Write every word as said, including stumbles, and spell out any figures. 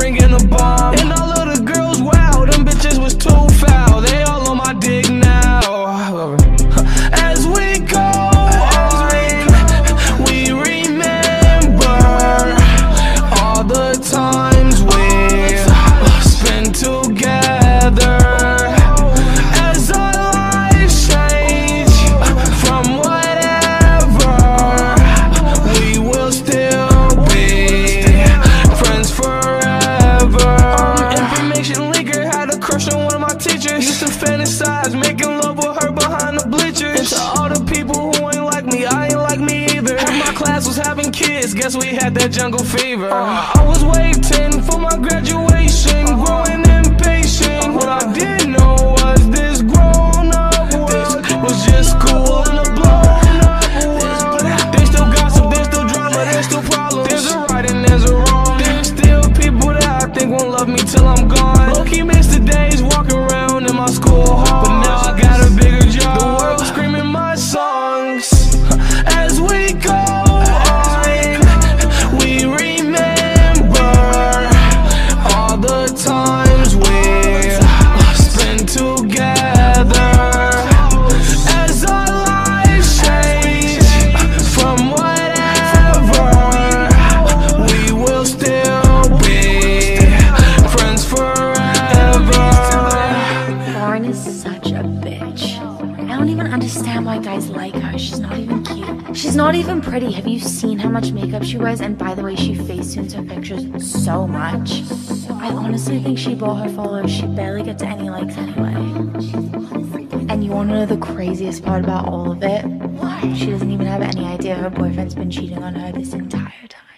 bringing a bomb. And all of the girls, wow, them bitches was too foul. They all on my dick now. As we go on, we remember all the times we spent together. As our lives change from whatever, we will still be friends forever. Um, information leaker had a crush on one of my teachers. Used to fantasize making love with her behind the bleachers. And to all the people who ain't like me, I ain't like me either. Half my class was having kids, guess we had that jungle fever. uh, I was waiting for my graduation, growing impatient. What I didn't know was this grown up world was just cool in a blown up world. There's still gossip, there's still drama, there's still problems. There's a right and there's a wrong. There's still people that I think won't love me till I'm gone. Low-key miss the days walking around in my school hall, but now I got a bigger job. The world screaming my songs. As we go on, we remember all the times we spent together. As our lives change from whatever, we will still be friends forever. Lauren is such a bitch. I don't even understand why guys like her. She's not even cute. She's not even pretty. Have you seen how much makeup she wears? And by the way, she facetunes her pictures so much. I honestly think she bought her followers. She barely gets any likes anyway. And you wanna know the craziest part about all of it? She doesn't even have any idea her boyfriend's been cheating on her this entire time.